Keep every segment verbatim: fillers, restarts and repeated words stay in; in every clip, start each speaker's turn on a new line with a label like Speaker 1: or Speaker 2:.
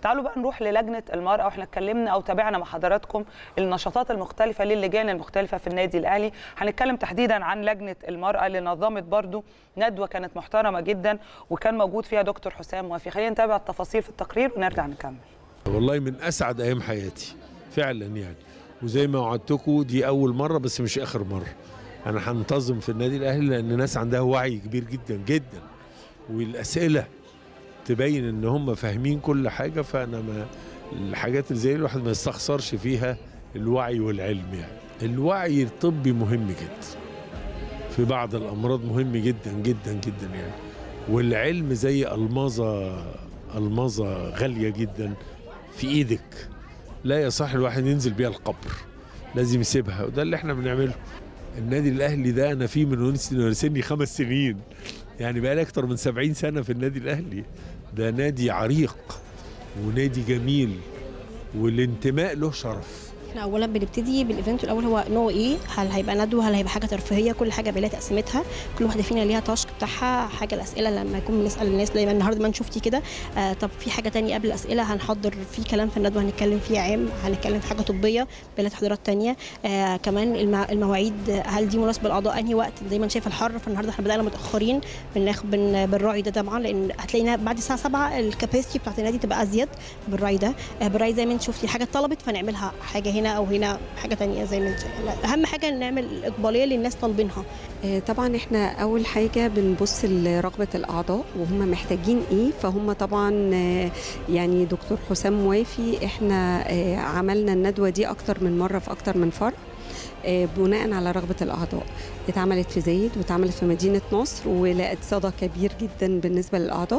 Speaker 1: تعالوا بقى نروح للجنه المراه، واحنا اتكلمنا او تابعنا مع حضراتكم النشاطات المختلفه للجان المختلفه في النادي الاهلي. هنتكلم تحديدا عن لجنه المراه اللي نظمت برضو ندوه كانت محترمه جدا وكان موجود فيها دكتور حسام موافي. خلينا نتابع التفاصيل في التقرير ونرجع نكمل.
Speaker 2: والله من اسعد ايام حياتي فعلا يعني، وزي ما وعدتكم دي اول مره بس مش اخر مره. انا هنتظم في النادي الاهلي لان الناس عندها وعي كبير جدا جدا، والاسئله تبين ان هم فاهمين كل حاجه. فانا ما الحاجات اللي زي الواحد ما يستخسرش فيها الوعي والعلم. يعني الوعي الطبي مهم جدا في بعض الامراض، مهم جدا جدا جدا يعني. والعلم زي الماظه الماظه غاليه جدا في ايدك، لا يصح الواحد ينزل بيها القبر، لازم يسيبها، وده اللي احنا بنعمله. النادي الاهلي ده انا فيه من سني خمس سنين، يعني بقى لي اكتر من سبعين سنه في النادي الاهلي. ده نادي عريق ونادي جميل والانتماء له شرف.
Speaker 3: احنا اولا بنبتدي بالايفنت الاول، هو نوع ايه؟ هل هيبقى ندوه، هل هيبقى حاجه ترفيهيه؟ كل حاجه بقى لها تقسيمتها، كل واحده فينا ليها تاسك بتاعها. حاجه الاسئله لما يكون بنسال الناس دايما النهارده ما شفتي كده، آه طب في حاجه ثانيه قبل الاسئله هنحضر في كلام في الندوه هنتكلم فيه عام، هنتكلم في حاجه طبيه بلا تحضيرات ثانيه. آه كمان المواعيد، هل دي مناسبه للاعضاء انهي وقت؟ زي ما انت شايفه الحر، فالنهارده احنا بدانا متاخرين، بناخد بنراعي ده طبعا، لان هتلاقينا بعد الساعه سبعة الكاباسيتي بتاعت النادي تبقى ازيد، بنراعي ده. آه بنراعي زي ما انت شفتي حاجه اتطلبت فنعملها حاجه هنا او هنا حاجه ثانيه زي ما انت. اهم حاجه نعمل اقباليه للناس طالبينها.
Speaker 4: طبعا احنا اول حاجه بنبص لرغبه الاعضاء وهم محتاجين ايه. فهم طبعا يعني دكتور حسام موافي احنا عملنا الندوه دي اكتر من مره في اكتر من فرع بناء على رغبه الاعضاء. اتعملت في زايد واتعملت في مدينه نصر ولقت صدى كبير جدا بالنسبه للاعضاء.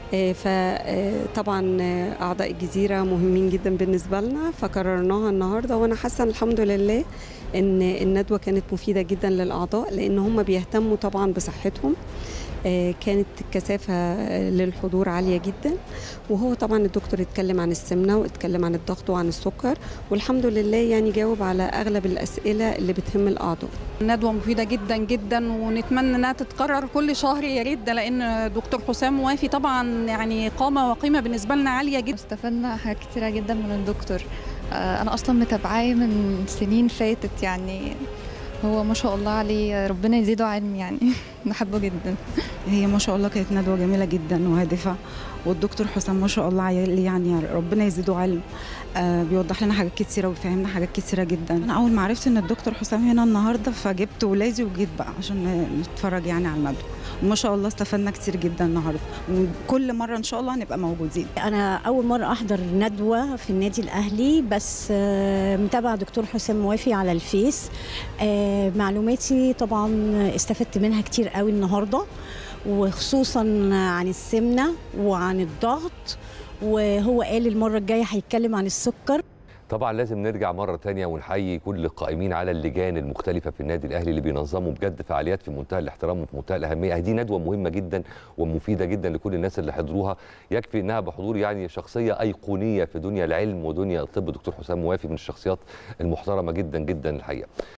Speaker 4: فطبعا اعضاء الجزيره مهمين جدا بالنسبه لنا فكررناها النهارده، وانا حاسه الحمد لله ان الندوه كانت مفيده جدا للاعضاء لان هم بيهتموا طبعا بصحتهم. كانت الكثافه للحضور عاليه جدا، وهو طبعا الدكتور اتكلم عن السمنه واتكلم عن الضغط وعن السكر، والحمد لله يعني جاوب على اغلب الاسئله اللي بتهم الاعضاء.
Speaker 5: الندوه مفيده جدا جدا ونتمنى انها تتكرر كل شهر يا ريت، ده لان دكتور حسام موافي طبعا يعني قامه وقيمه بالنسبه لنا عاليه جدا.
Speaker 6: استفدنا حاجات كتيره جدا من الدكتور، انا اصلا متابعاه من سنين فاتت، يعني هو ما شاء الله عليه ربنا يزيده علم، يعني بحبه جدا.
Speaker 7: هي ما شاء الله كانت ندوه جميله جدا وهادفه، والدكتور حسام ما شاء الله يعني ربنا يزيده علم، آه بيوضح لنا حاجات كتيره وبيفهمنا حاجات كتيره جدا. انا اول ما عرفت ان الدكتور حسام هنا النهارده فجبت ولادي وجيت بقى عشان نتفرج يعني على الندوه، وما شاء الله استفدنا كتير جدا النهارده، وكل مره ان شاء الله هنبقى موجودين.
Speaker 8: انا اول مره احضر ندوه في النادي الاهلي، بس آه متابعه دكتور حسام موافي على الفيس. آه معلوماتي طبعا استفدت منها كتير قوي النهارده، وخصوصا عن السمنه وعن الضغط، وهو قال المره الجايه هيتكلم عن السكر.
Speaker 9: طبعا لازم نرجع مره ثانيه ونحيي كل القائمين على اللجان المختلفه في النادي الاهلي اللي بينظموا بجد فعاليات في منتهى الاحترام وفي منتهى الاهميه. دي ندوه مهمه جدا ومفيده جدا لكل الناس اللي حضروها، يكفي انها بحضور يعني شخصيه ايقونيه في دنيا العلم ودنيا الطب. دكتور حسام موافي من الشخصيات المحترمه جدا جدا الحقيقه.